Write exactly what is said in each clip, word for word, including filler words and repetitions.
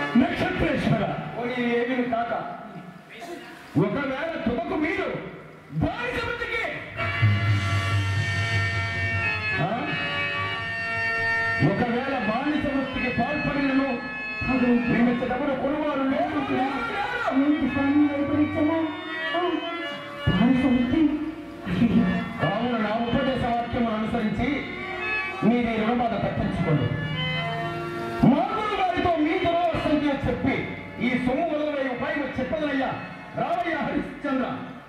నక్షత్రేశ్వర ఏమి కాక ఒకవేళ తుమకు మీరు బానిస వృత్తికి ఒకవేళ బానిస వృత్తికి పాల్పడినను నిమిత్తెవరు కొనువారు లేరు. కావున నా ఉపదేశ వాక్యమును అనుసరించి మీరు ఈ రుణబాధ తప్పించుకోండి. మాగురు గారితో మీ దురవస్థంగా చెప్పి ఈ సొమ్ము వదలవే ఉపాయం చెప్పదనయ్యా. రావయ్య హరిశ్చంద్ర.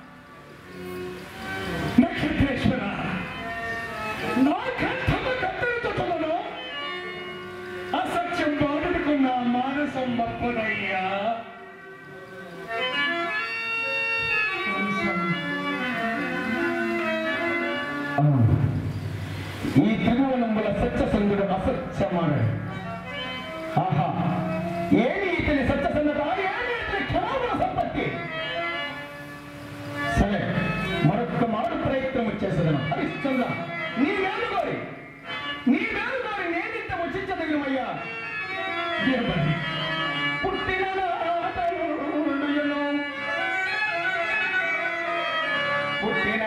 నక్షత్రేశ్వర నా కంఠము కత్తెరతోటలను అసత్యం బాడుకున్న మానసం మప్పదయ్యా. ఈ తిరువనంబుల సత్యసంగుడు అసత్యమాడు. ఆహా, ఏమి ఇతని సత్యసంగత, ఏమి ఇతని క్షమాపణ సంపత్తి. సరే, మరొక్క మారు ప్రయత్నం చేసేదను. హరిశ్చంద్ర, నీ మేలు కోరి నీ మేలు కోరి నేనింత వచ్చించదగినమయ్యా. పుట్టిన పుట్టిన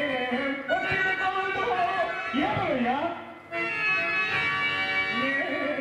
Yeah.